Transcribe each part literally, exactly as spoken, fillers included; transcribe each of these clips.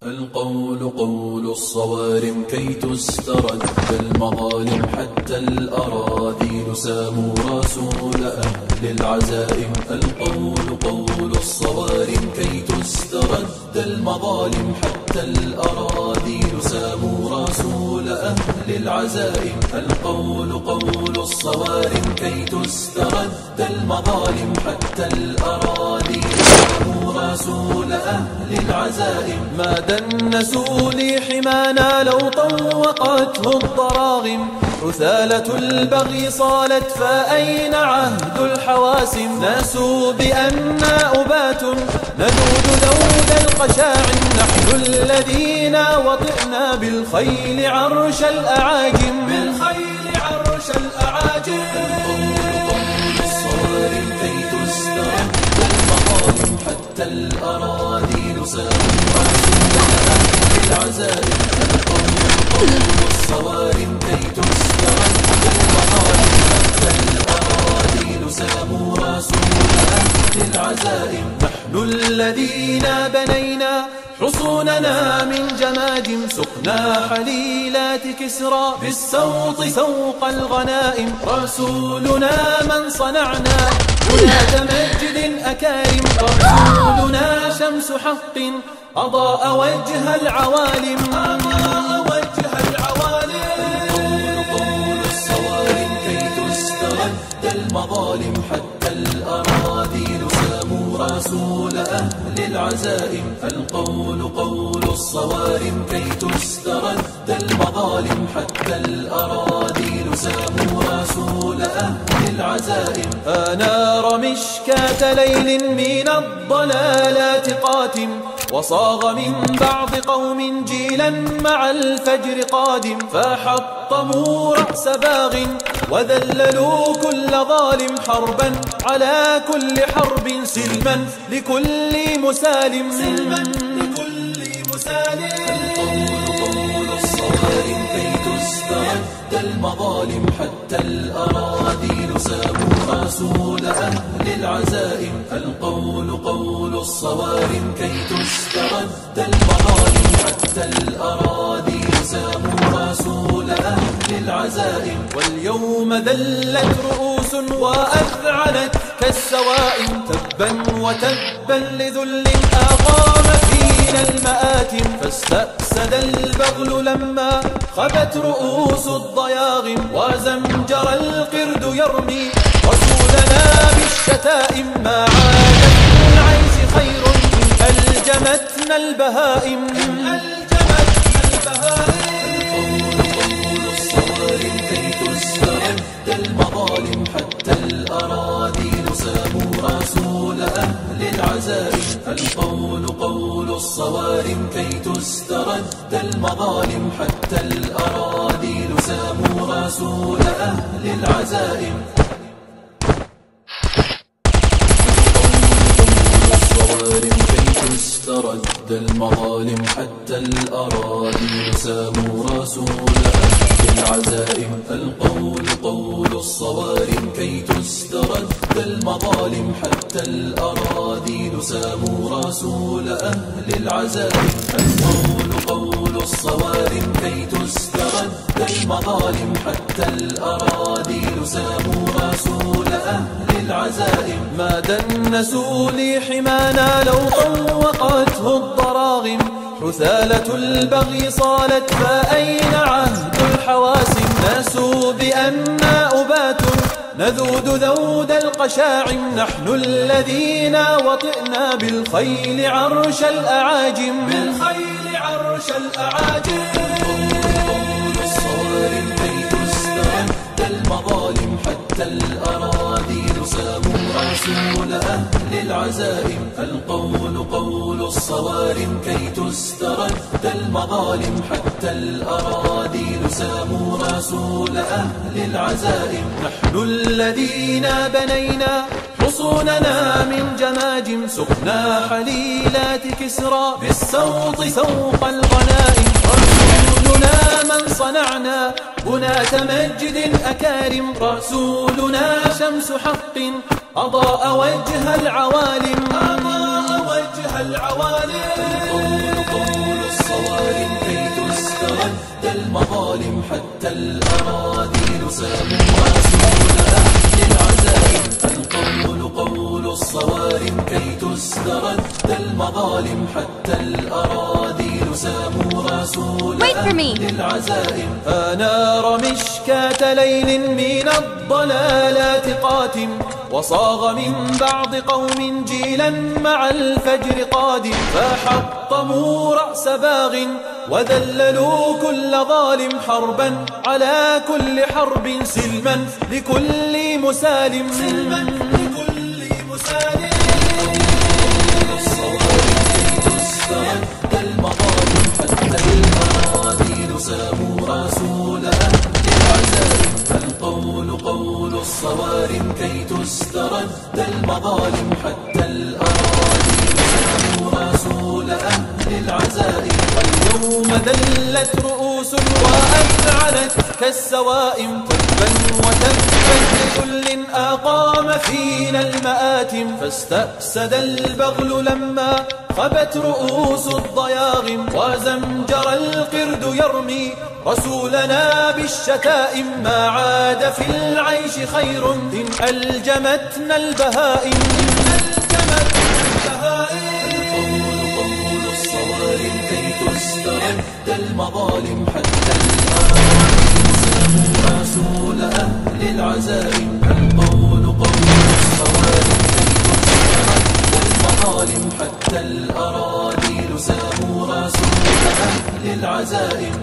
القول قول الصوارم كي تسترد المظالم حتى الأراذيل ساموا رسول أهل العزائم. القول قول الصوارم كي تسترد المظالم حتى الأراذيل ساموا رسول أهل العزائم. القول قول الصوارم كي تسترد المظالم حتى الأراذيل ساموا رسول أهل العزائم. ما دنسوا لي حمانا لو طوقته الضراغم. عثالة البغي صالت فأين عهد الحواسم. ناسوا بأننا أبات نذود ذود القشاعم. نحن الذين وطئنا بالخيل عرش الأعاجم. بالخيل عرش الأعاجم. قول الصوارم كي تسترد المظالم حتى الأراذيل ساموا العزائم. قول الصوارم كي تسترد المظالم حتى الأراذيل ساموا رسول أهل العزائم. نحن الذين بنينا حصوننا من جماجم. سقنا حليلات كسرى بالسوط سوق الغنائم. رسولنا من صنعنا بنات مجد أكارم. رسولنا شمس حق أضاء وجه العوالم. أضاء وجه العوالم. قول الصوارم كي تسترد المظالم حتى الأراذيل ساموا رسول أهل العزائم. القول قول الصوارم كي تسترد المظالم حتى الأراذيل ساموا رسول أهل العزائم. أنار مشكاة ليل من الضلالات قاتم. وصاغ من بعض قوم جيلا مع الفجر قادم. فحطموا رأس باغ وذللوا كل ظالم. حربا على كل حرب سلما لكل مسالم. سلما لكل مسالم. قول الصوارم كي تسترد المظالم حتى الأراذيل ساموا رسول أهل العزائم. القول قول الصوارم كي تسترد المظالم حتى الأراذيل ساموا رسول أهل العزائم. واليوم ذلت رؤوس وأذعنت كالسوائم. تبا وتبا لذل أقام فينا المآتم. فاستأسد البغل لما خبت رؤوس الضياغم. وزمجر القرد يرمي رسولنا بالشتائم. ما عادت العيش خير إن ألجمتنا البهائم. ألجمتنا البهائم. قول الصوارم كي تسترد المظالم حتى الأراذيل ساموا رسول أهل العزائم. القول قول الصوارم كي تسترد المظالم حتى الأراذيل ساموا رسول أهل العزائم. الصوارم كي تسترد المظالم حتى الأراذيل ساموا رسول أهل العزائم. القول قول الصوارم كي تسترد المظالم حتى الأراذيل ساموا رسول أهل العزائم. القول قول الصوارم كي تسترد المظالم حتى الأراذيل ساموا رسول أهل العزائم. ما دنسوا لي حمانا لو طوقته الضراغم. عثالة البغي صالت فأين عهد الحواسم. ناسوا بأننا أبات نذود ذود القشاعم. نحن الذين وطئنا بالخيل عرش الأعاجم. بالخيل عرش الأعاجم. قول الصوارم كي تسترد المظالم حتى الأراذيل ساموا رسول أهل العزائم. القول قول الصوارم كي تسترد المظالم حتى الأراذيل ساموا رسول أهل العزائم. نحن الذين بنينا حصوننا من جماجم. سقنا حليلات كسرى بالسوط سوق الغنائم. رسولنا من صنعنا بنات مجد أكارم. رسولنا شمس حق أضاء وجه العوالم. أضاء وجه العوالم. قول الصوارم كي تسترد المظالم حتى الأراذيل ساموا رسول أهل العزائم القول قول الصوارم كي تسترد المظالم حتى الأراذيل ساموا رسول أهل العزائم أنار مشكاة ليل من الضلالات قاتم وصاغ من بعض قوم جيلا مع الفجر قادم فحطموا رأس باغ وذللوا كل ظالم حربا على كل حرب سلما لكل مسالم سلما لكل مسالم تسترد المظالم حتى الأراذيل ساموا رسول أهل العزائم القول قول الصوارم كي تسترد المظالم حتى الأراذيل ساموا رسول أهل العزائم واليوم ذلت رؤوس وأذعنت كالسوائم تبا وتبا لكل أقام فينا المآتم فاستأسد البغل لما خبت رؤوس الضياغم وزمجر القرد يرمي رسولنا بالشتائم ما عاد في العيش خير إن ألجمتنا البهائم إن ألجمتنا البهائم القول قول الصوارم كي تسترد المظالم حتى الأراذيل ساموا رسول أهل العزائم القول قول الصوارم كي تسترد المظالم حتى الأراذيل ساموا رسول أهل العزائم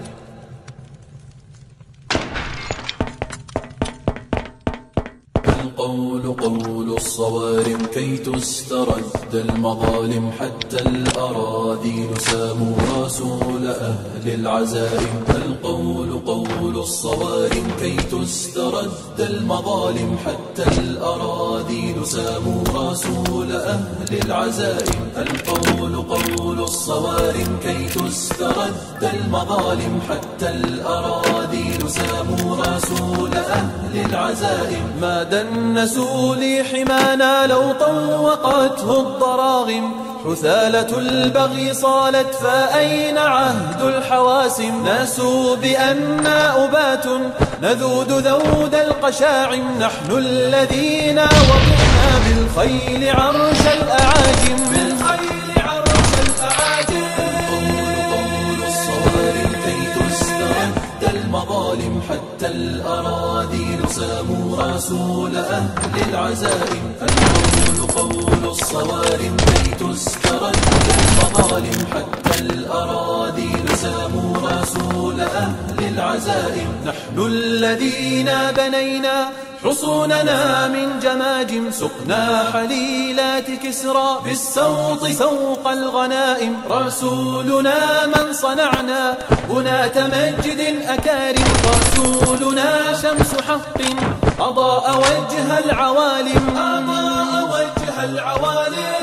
القول قول الصوارم كي تسترد المظالم حتى الأراذيل ساموا رسول أهل العزائم القول قول الصوارم كي تسترد المظالم حتى الأراذيل ساموا رسول أهل العزائم القول قول الصوارم كي تسترد المظالم حتى الأراذيل ساموا رسول أهل العزائم ما دنسوا لي حمانا لو طوقته الضراغم حثالة البغي صالت فأين عهد الحواسم ناسوا بأننا أبات نذود ذود القشاعم نحن الذين وضعنا بالخيل عرش الأعاجم بالخيل عرش الأعاجم قول الصوارم كي تسترد المظالم حتى الأراذيل ساموا رسول أهل العزائم القول قول الصوارم كي تسترد المظالم حتى الأراذيل ساموا رسول أهل العزائم نحن الذين بنينا حصوننا من جماجم سقنا حليلات كسرى بالسوط سوق الغنائم رسولنا من صنعنا بنات مجد أكارم رسولنا شمس حق أضاء وجه العوالم أضاء وجه العوالم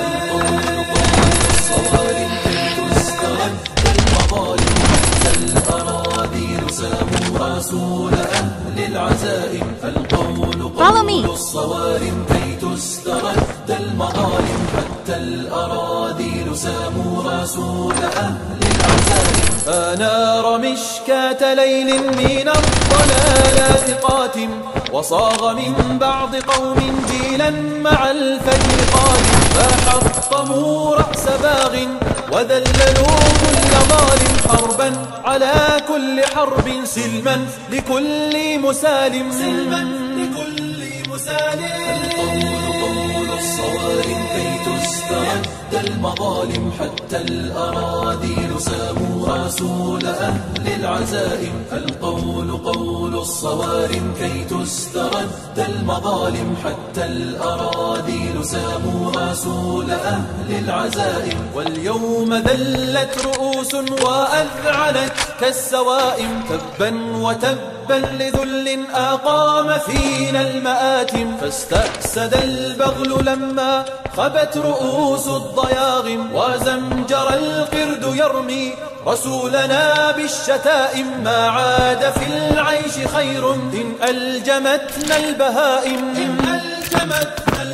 الصوارم كي تسترد المظالم حتى الأراذيل ساموا رسول أهل العزائم القول قول الصوارم كي تسترد المظالم حتى الأراذيل ساموا رسول أهل العزائم أنار مشكاة ليل من الضلالات قاتم وصاغ من بعض قوم جيلا مع الفجر قادم فحطموا رأس باغ وذللوا كل ظالم حربا على كل حرب سلما لكل مسالم سلما لكل مسالم القول قول الصوارم كي تسترد المظالم حتى الأراذيل ساموا رسول أهل العزائم القول قول الصوارم كي تسترد المظالم حتى الأراذيل ساموا رسول أهل العزائم واليوم ذلت رؤوس وأذعنت كالسوائم تبا وتبا لذل أقام فينا المآتم فاستأسد البغل لما خبت رؤوس الضياغم وزمجر القرد يرمي رسولنا بالشتائم ما عاد في العيش خير إن ألجمتنا البهائم إن ألجمتنا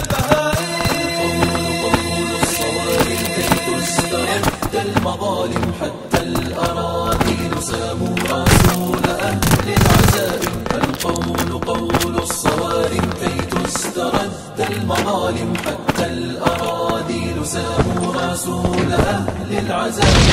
البهائم قول الصوارم كي تسترد المظالم حتى رسول أهل العزائم.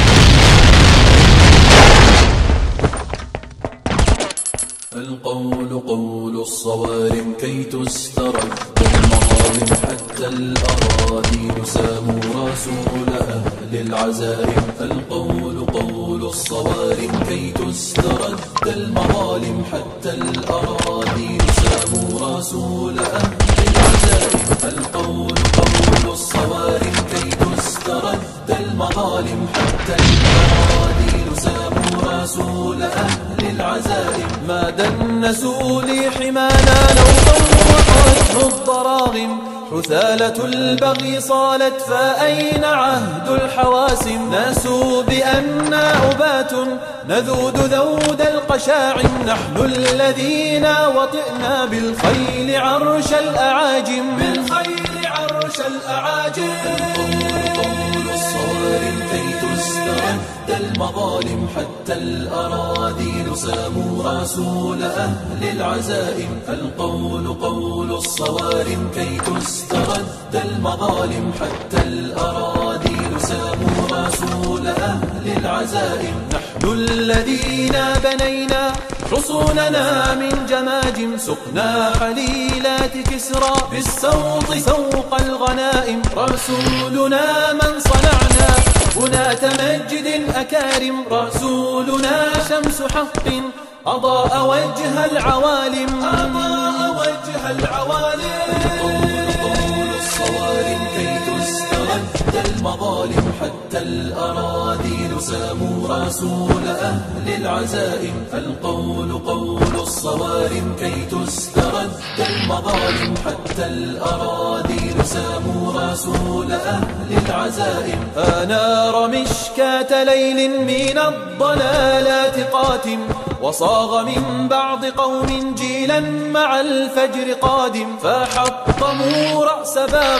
القول قول الصوارم كي تسترد المظالم حتى الأراضي ساموا رسول أهل العزائم. القول قول الصوارم كي تسترد المظالم حتى الأراضي ساموا رسول أهل العزائم. القول قول الصوارم كي تسترد المظالم حتى الأراضي ساموا رسول أهل العزائم. ما دنسوا لي حمانا لو طوقته الضراغم. حثالة البغي صالت فأين عهد الحواسم. ناسوا بأننا أبات نذود ذود القشاعم. نحن الذين وطئنا بالخيل عرش الأعاجم. بالخيل عرش الأعاجم. قول الصوارم كي تسترد المظالم حتى الأراضي ساموا رسول أهل العزائم. القول قول الصوارم كي تسترد المظالم حتى الأراضي ساموا رسول أهل العزائم. نحن الذين بنينا حصوننا من جماجم. سقنا حليلات كسرى بالسوط سوق الغنائم. رسولنا من صنعنا بناة مجد أكارم. رسولنا شمس حق أضاء وجه العوالم. أضاء وجه العوالم. قول الصوارم كي تسترد المظالم حتى الأراضي ساموا رسول أهل العزائم. القول قول الصوارم كي تسترد المظالم حتى الأراضي ساموا رسول أهل العزائم. أنار مشكاة ليل من الضلالات قاتم. وصاغ من بعض قوم جيلا مع الفجر قادم. فحطموا رأس باغ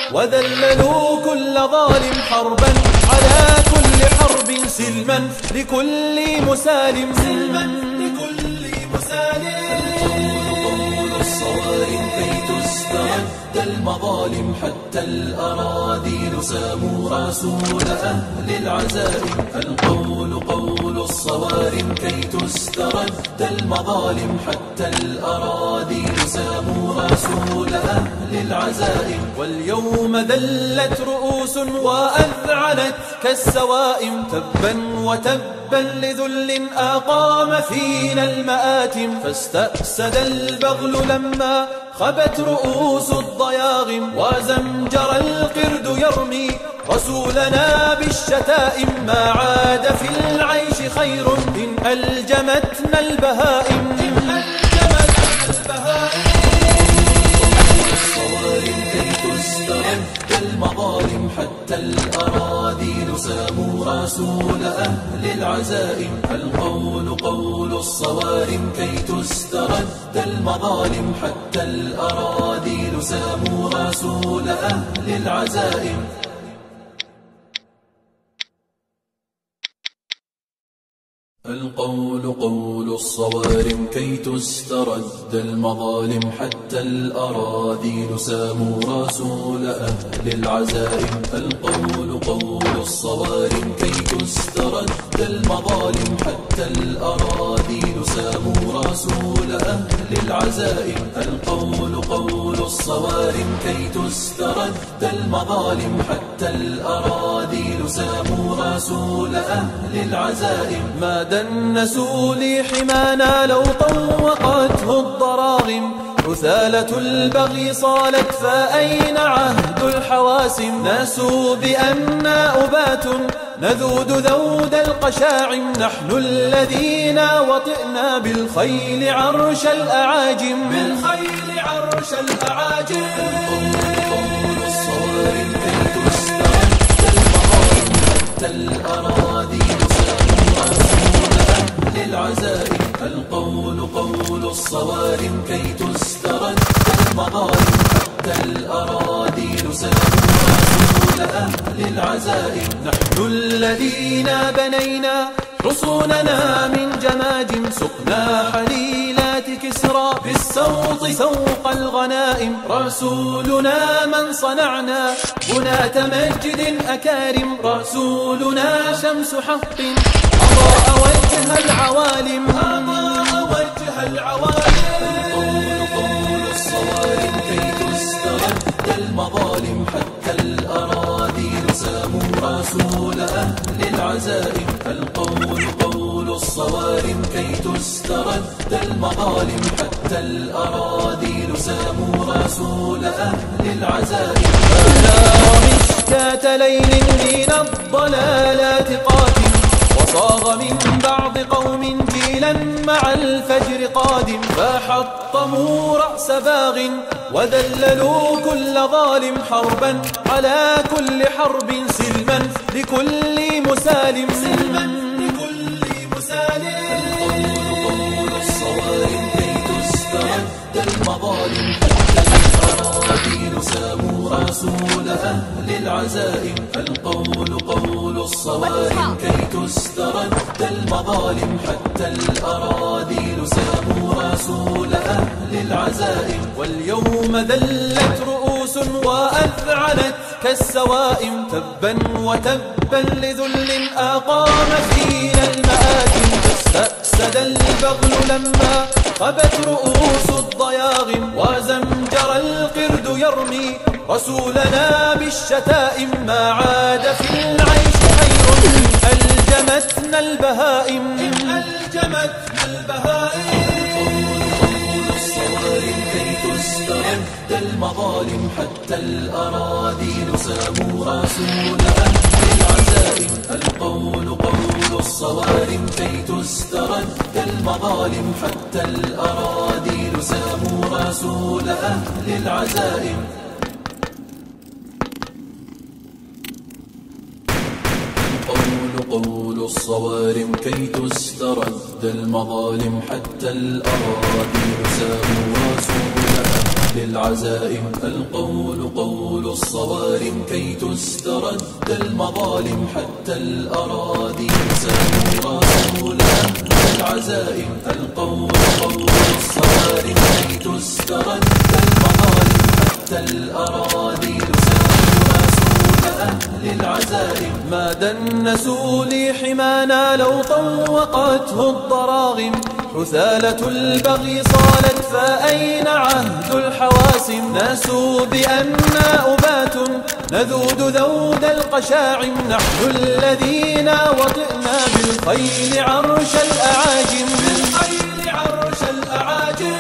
وذللوا كل ظالم. حربا على كل حرب سلما لكل مسالم. سلما لكل مسالم. قول الصوارم كي تسترد المظالم حتى الأراضي ساموا رسول أهل العزائم. القول قول الصوارم كي تسترد المظالم حتى الأراضي ساموا رسول أهل العزائم. واليوم ذلت رؤوس وأذعنت كالسوائم. تبا وتبا لذل أقام فينا المآتم. فاستأسد البغل لما خبت رؤوس الضياغم. وزمجر القرد يرمي رسولنا بالشتائم. ما عاد في العيش خير إن ألجمتنا البهائم. إن ألجمتنا البهائم. الصوارم كي تسترد المظالم حتى الأراضي ساموا رسول أهل العزائم. القول قول الصوارم كي تسترد المظالم حتى الأراضي ساموا رسول أهل العزائم. القول قول الصوارم كي تسترد المظالم حتى الأراضي ساموا رسول أهل العزائم. القول قول الصوارم كي تسترد المظالم حتى الأراضي ساموا رسول أهل العزائم. القول قول الصوارم كي تسترد المظالم حتى الأراضي ساموا رسول أهل العزائم. ما دنسوا لي حمانا لو طوقته الضراغم. حثالة البغي صالت فأين عهد الحواسم. ناسوا بأننا أبات نذود ذود القشاعم. نحن الذين وطئنا بالخيل عرش الأعاجم. بالخيل عرش الأعاجم. قول الصوارم كي تسترد المظالم حتى الأراضي ساموا رسول أهل العزائم. القول قول الصوارم كي تسترد المظالم حتى الأراضي ساموا رسول أهل العزائم. نحن الذين بنينا حصوننا من جماجم. سقنا حليلات كسرى بالسوط سوق الغنائم. رسولنا من صنعنا بناة مجد أكارم. رسولنا شمس حق أضاء وجه العوالم. أضاء وجه العوالم. القول قول الصوارم كي تسترد المظالم حتى الأراضي ساموا رسول أهل العزائم. القول قول الصوارم كي تسترد المظالم حتى الأراضي ساموا رسول أهل العزائم. فنار مشكاة ليل من الضلالات قاتم وصاغ من بعض قوم جيلا مع الفجر قادم. فحطموا رأس باغ وذللوا كل ظالم حربا على كل حرب سلما لكل مسالم. سلما لكل مسالم. القول قول الصوارم كي تسترد المظالم حتى الأراضي ساموا رسول أهل العزائم. القول قول الصوارم كي تسترد المظالم حتى الأراضي ساموا رسول أهل العزائم. واليوم ذلت رؤوس وأذعنت كالسوائم. تبا وتبا لذل أقام فينا المآتم. فاستأسد البغل لما خبت رؤوس الضياغم. وزمجر القرد يرمي رسولنا بالشتائم. ما عاد في العيش خير ألجمتنا البهائم. ألجمتنا البهائم. قول الصوارم كي تسترد المظالم حتى الأراضي ساموا رسول أهل العزائم. القول قول الصوارم كي تسترد المظالم حتى الأراضي ساموا رسول أهل العزائم. قول الصوارم كي تسترد المظالم حتى الأراضي ساموا رسول أهل العزائم. القول قول الصوارم كي تسترد المظالم حتى الأراضي ساموا رسول أهل العزائم. القول قول الصوارم كي تسترد المظالم حتى الأراضي أهل العزائم. ما دنسوا لي حمانا لو طوقته الضراغم. حثالة البغي صالت فأين عهد الحواسم. ناسوا بأننا أبات نذود ذود القشاعم. نحن الذين وطئنا بالخيل عرش الأعاجم. بالخيل عرش الأعاجم.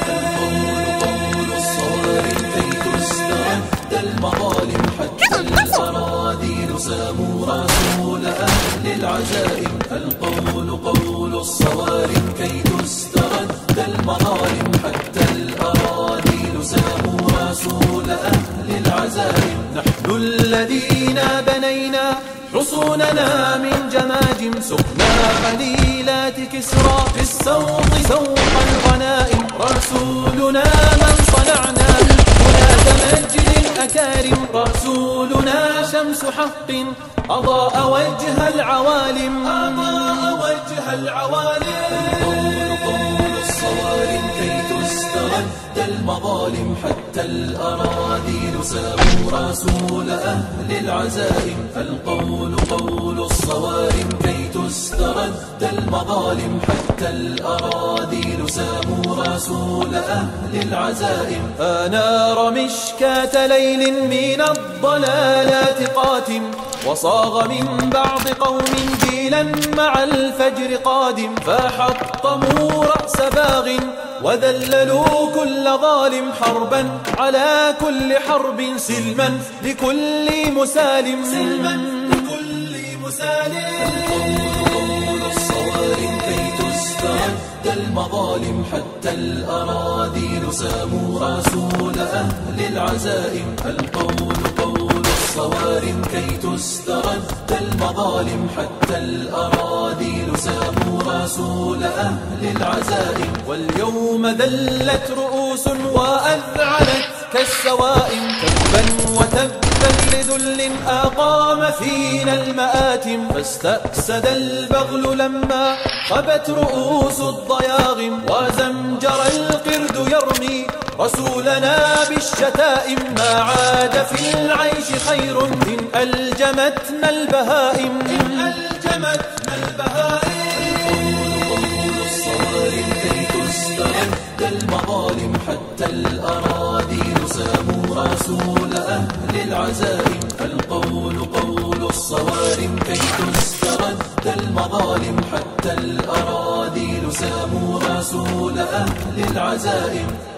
قول الصوارم كي تسترد المظالم حتى الأراضي ساموا رسول أهل العزائم. القول قول الصوارم كي تسترد المظالم حتى الأراضي ساموا رسول أهل العزائم. نحن الذين بنينا حصوننا من جماجم. سقنا قليلات كسرى في السوط سوق الغنائم. رسولنا من صنعنا بناة مجد أكارم. رسولنا شمس حق أضاء وجه العوالم. أضاء وجه العوالم. قول الصوارم كي تسترد المظالم حتى الأراضي ساموا رسول أهل العزائم. القول قول الصوارم كي تسترد المظالم حتى الأراضي ساموا رسول أهل العزائم. أنار مشكاة ليل من الضلالات قاتم وصاغ من بعض قوم جيلا مع الفجر قادم. فحطموا رأس باغ وذللوا كل ظالم حربا على كل حرب سلما لكل مسالم. سلما لكل مسالم. قول الصوارم كي تسترد المظالم حتى الأراضي ساموا رسول أهل العزائم. القول قول الصوارم كي تسترد المظالم حتى الأراضي ساموا رسول أهل العزائم. واليوم ذلت رؤوس وأذعنت كالسوائم. تبا وتبا لذل أقام فينا المآتم، فاستأسد البغل لما خبت رؤوس الضياغم، وزمجر القرد يرمي رسولنا بالشتائم. ما عاد في العيش خير إن ألجمتنا البهائم، إن ألجمتنا البهائم. قول الصارم كي تسترد المظالم، حتى الأراضي ساموا رسول أهل العزائم. فالقول قول الصوارم كي تسترد المظالم، حتى الأراضي ساموا رسول أهل العزائم.